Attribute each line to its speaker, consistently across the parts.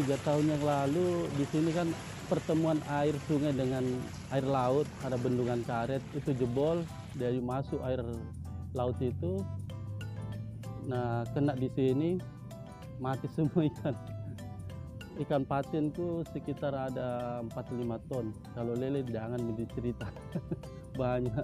Speaker 1: 3 tahun yang lalu di sini kan pertemuan air sungai dengan air laut, ada bendungan karet itu jebol, dari masuk air laut itu, nah kena di sini mati semua ikan. Ikan patin tuh sekitar ada 45 ton. Kalau lele jangan dicerita, banyak.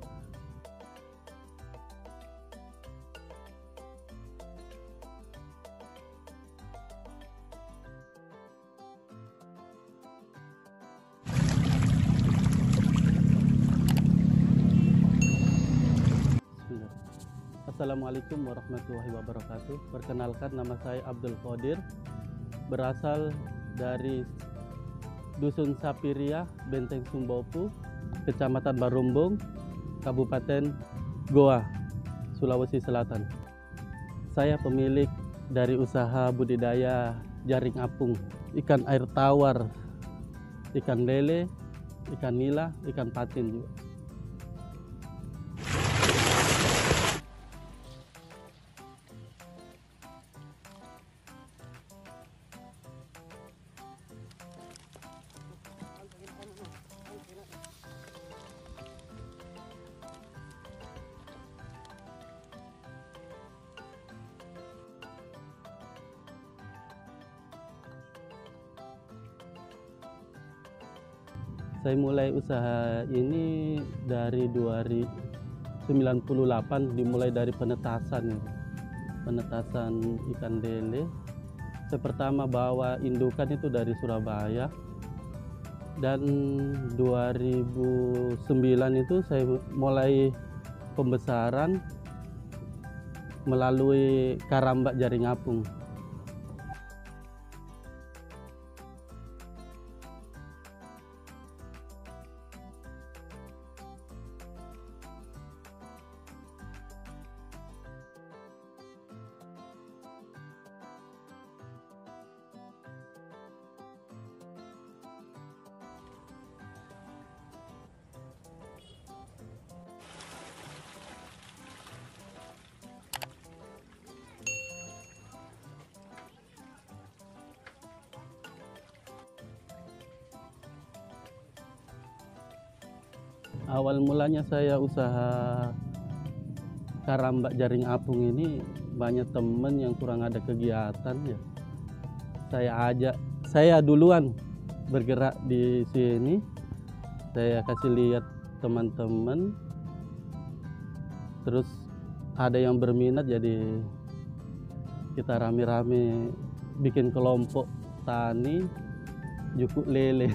Speaker 1: Assalamualaikum warahmatullahi wabarakatuh. Perkenalkan, nama saya Abdul Qadir, berasal dari Dusun Sapiria, Benteng Sumbopu, Kecamatan Barumbung, Kabupaten Goa, Sulawesi Selatan. Saya pemilik dari usaha budidaya jaring apung, ikan air tawar, ikan lele, ikan nila, ikan patin juga. Saya mulai usaha ini dari 1998, dimulai dari penetasan ikan lele. Saya pertama bawa indukan itu dari Surabaya, dan 2009 itu saya mulai pembesaran melalui karambak jaring apung. Awal mulanya saya usaha karambak jaring apung ini, banyak teman yang kurang ada kegiatan ya. Saya duluan bergerak di sini. Saya kasih lihat teman-teman, terus ada yang berminat, jadi kita rame-rame bikin kelompok tani jukuk lele.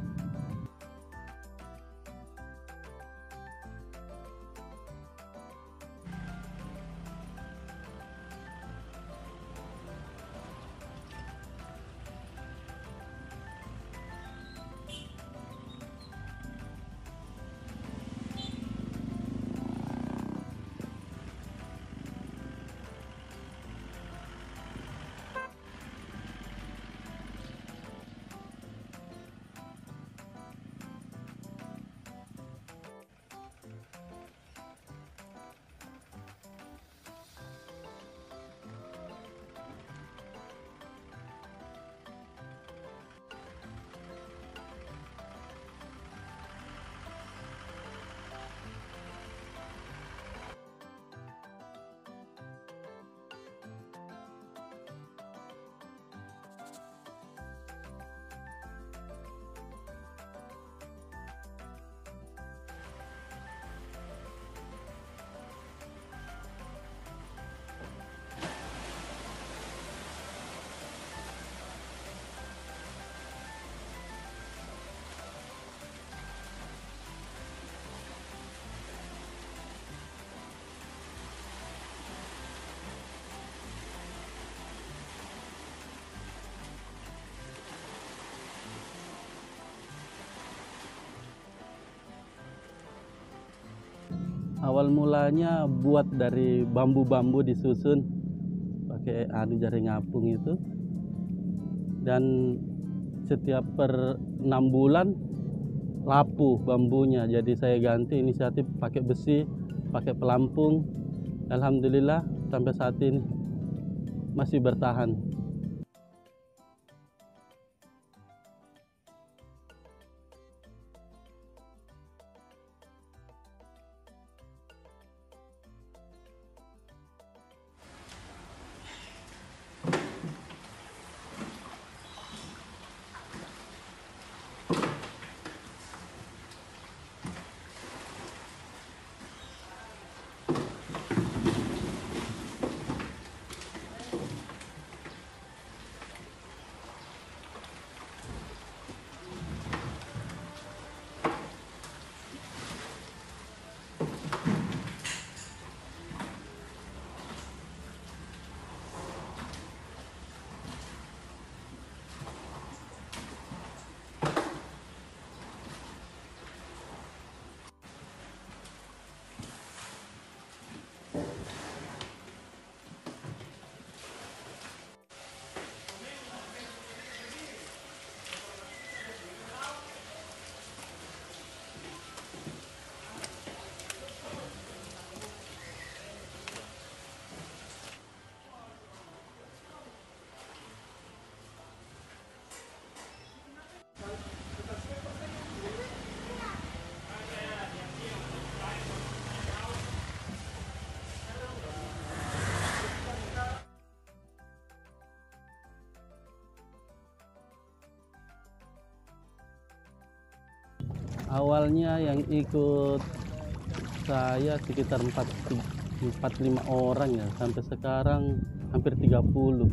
Speaker 1: Awal mulanya buat dari bambu-bambu disusun pakai jaring apung itu, dan setiap per 6 bulan lapu bambunya, jadi saya ganti inisiatif pakai besi, pakai pelampung. Alhamdulillah sampai saat ini masih bertahan. Awalnya yang ikut saya sekitar 4-5 orang ya, sampai sekarang hampir 30.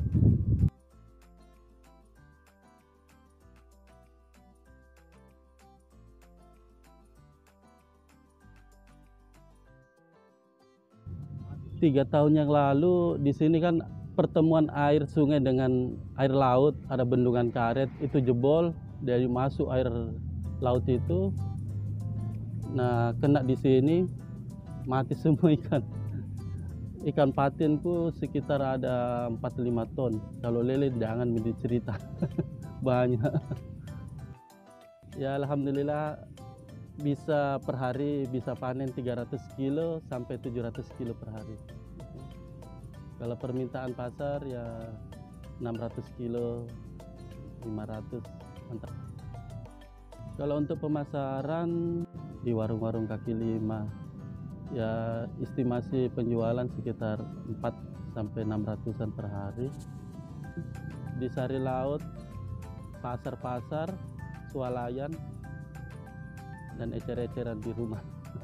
Speaker 1: Tiga tahun yang lalu di sini kan pertemuan air sungai dengan air laut, ada bendungan karet itu jebol, dari masuk air laut itu, nah kena di sini mati semua ikan. Ikan patinku sekitar ada 4-5 ton. Kalau lele jangan cerita. Banyak. Ya alhamdulillah bisa per hari bisa panen 300 kilo sampai 700 kilo per hari. Kalau permintaan pasar ya 600 kilo, 500 mantap. Kalau untuk pemasaran di warung-warung kaki lima, ya estimasi penjualan sekitar 400-600an per hari. Di Sari Laut, pasar-pasar, swalayan, dan ecer-eceran di rumah.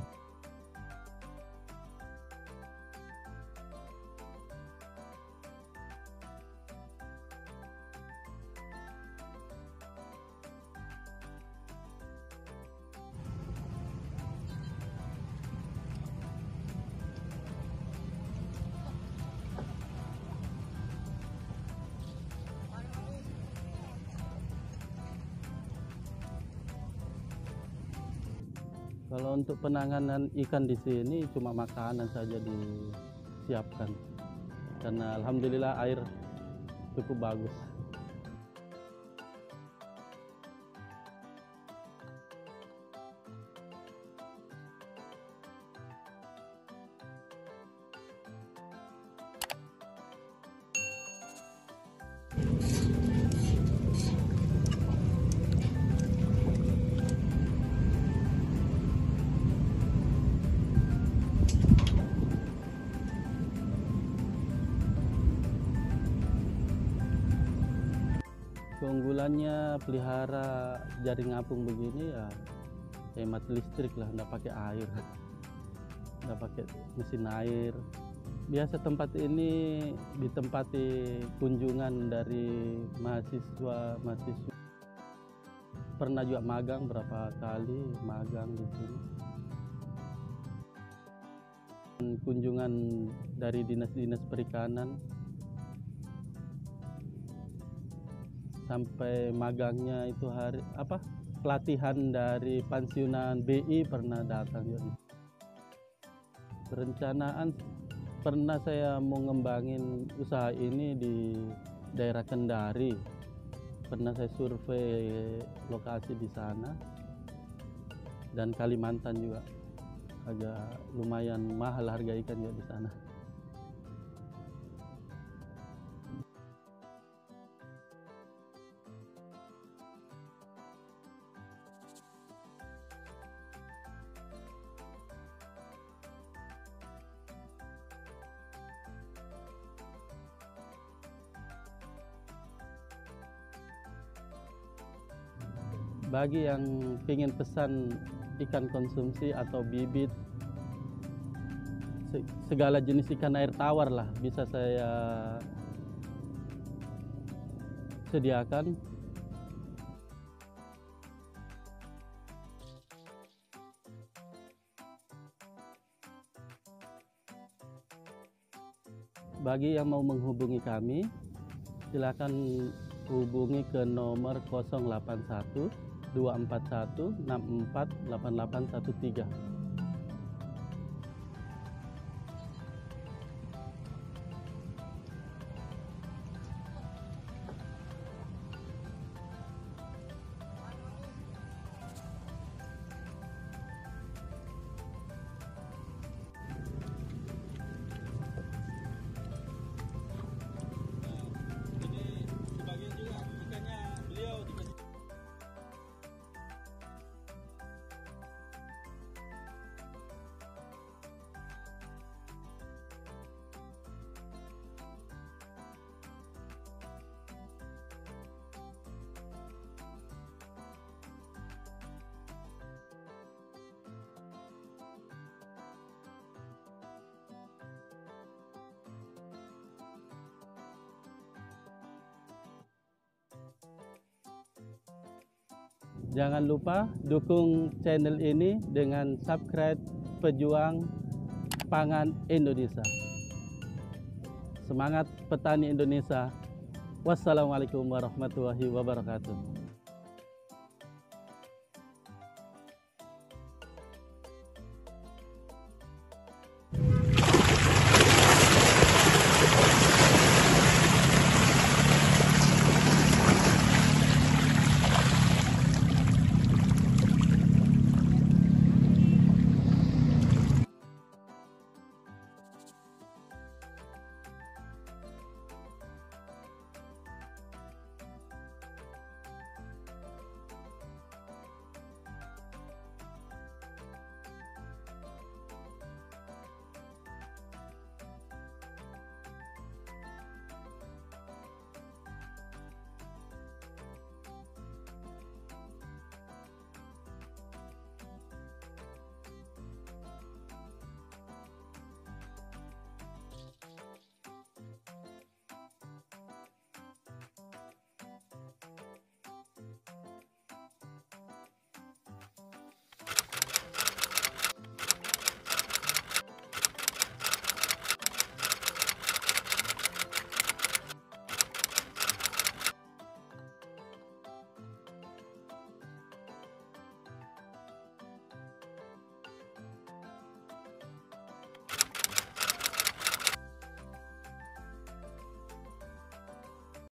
Speaker 1: Kalau untuk penanganan ikan di sini cuma makanan saja disiapkan, karena alhamdulillah air cukup bagus. Keunggulannya pelihara jaring apung begini ya hemat listrik lah, nggak pakai air, nggak pakai mesin air. Biasa tempat ini ditempati kunjungan dari mahasiswa. Pernah juga magang berapa kali magang di sini. Kunjungan dari dinas-dinas perikanan. Sampai magangnya itu pelatihan dari pensiunan BI pernah datang juga. Perencanaan pernah saya mau ngembangin usaha ini di daerah Kendari. Pernah saya survei lokasi di sana, dan Kalimantan juga agak lumayan mahal harga ikan juga di sana. Bagi yang ingin pesan ikan konsumsi atau bibit, segala jenis ikan air tawar lah bisa saya sediakan. Bagi yang mau menghubungi kami, silakan hubungi ke nomor 081 241 64 8813. Jangan lupa dukung channel ini dengan subscribe Pejuang Pangan Indonesia. Semangat petani Indonesia. Wassalamualaikum warahmatullahi wabarakatuh.